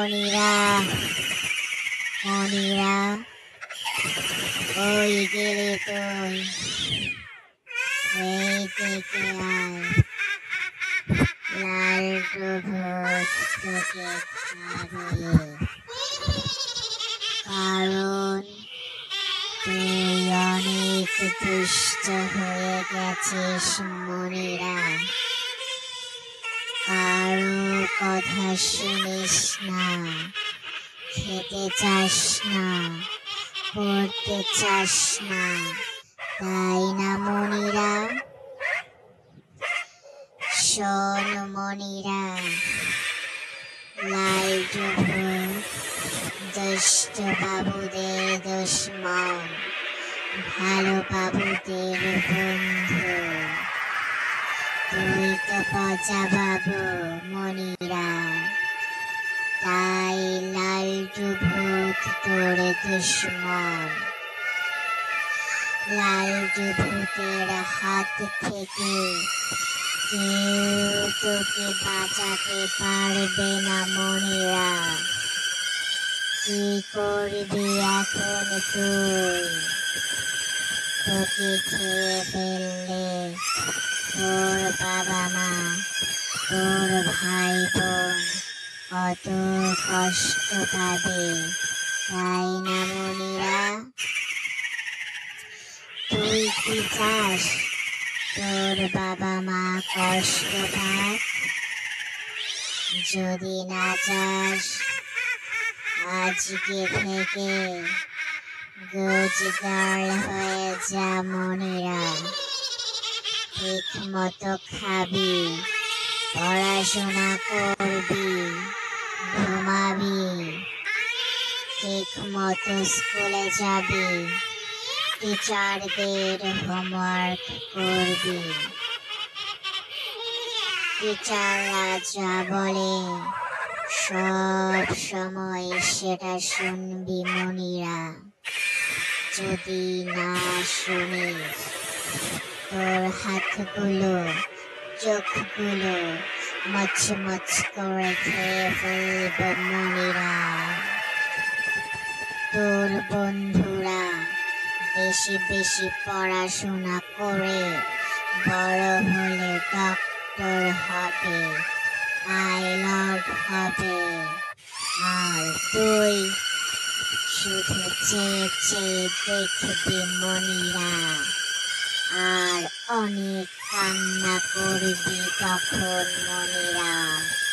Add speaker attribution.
Speaker 1: মনিরা মনিরা ওই গেলে তুই এই থেকে আয় লালটু ভূত তোকে খাবে কারণ তুই অনেক দুষ্ট হয়ে গেছিস মনিরা কারো কথা শুনিস না খেতে চাস না পড়তে চাস না তাই না মনিরা শোন মনিরা লালটু ভূত দুষ্ট বাবুদের দুশ্মন ভালো বাবুদের বন্ধু তুই তো পচা বাবু মনিরা তাই লালটু ভূত তোর দুশ্মন লালটু ভূতের হাত থেকে কেউ তোকে বাঁচাতে পারবে না মনিরা কি করবি এখন তুই তোকে খেয়ে ফেললে তোর বাবা মা তোর ভাই বোন কত কষ্ট পাবে তাই না মনিরা তুই কি চাস তোর বাবা মা কষ্ট পাক যদি না চাস আজকে থেকে গুড গার্ল হয়ে যা মনিরা ঠিক মতো খাবি পড়াশোনা করবি ঘুমাবি ঠিক মতো স্কুলে যাবি টিচারদের হোমওয়ার্ক করবি টিচাররা যা বলে সব সময় সেটা শুনবি মনিরা যদি না শুনিস তোর হাতগুলো চোখগুলো মচমচ করে খেয়ে ফেলব মনিরা তোর বন্ধুরা বেশি বেশি পড়াশোনা করে বড় হলে ডক্টর হবে পাইলট হবে আর তুই শুধু চেয়ে চেয়ে দেখবি মনিরা আর অনেক কান্না করবি তখন মনিরা।